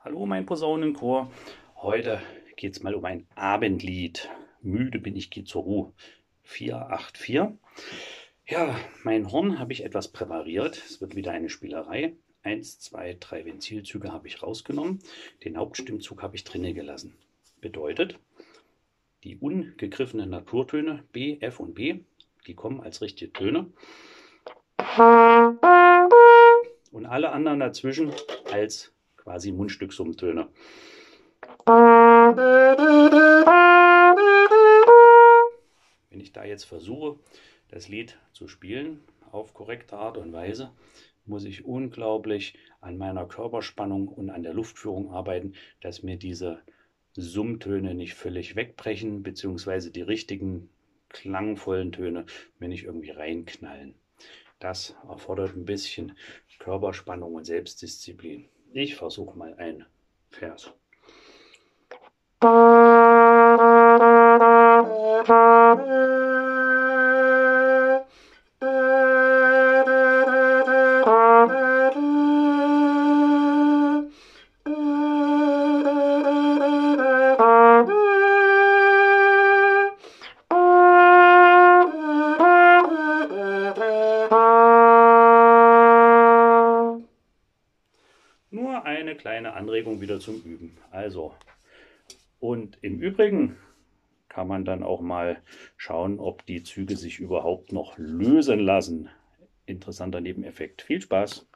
Hallo mein Posaunenchor, heute geht es mal um ein Abendlied. Müde bin ich, geh zur Ruhe. 484. Ja, mein Horn habe ich etwas präpariert. Es wird wieder eine Spielerei. 1, 2, 3 Ventilzüge habe ich rausgenommen. Den Hauptstimmzug habe ich drinne gelassen. Bedeutet, die ungegriffenen Naturtöne B, F und B, die kommen als richtige Töne. Und alle anderen dazwischen als quasi Mundstück-Summtöne. Wenn ich da jetzt versuche, das Lied zu spielen auf korrekte Art und Weise, muss ich unglaublich an meiner Körperspannung und an der Luftführung arbeiten, dass mir diese Summtöne nicht völlig wegbrechen, beziehungsweise die richtigen klangvollen Töne mir nicht irgendwie reinknallen. Das erfordert ein bisschen Körperspannung und Selbstdisziplin. Ich versuche mal einen Vers. Nur eine kleine Anregung wieder zum Üben. Also, und im Übrigen kann man dann auch mal schauen, ob die Züge sich überhaupt noch lösen lassen. Interessanter Nebeneffekt. Viel Spaß!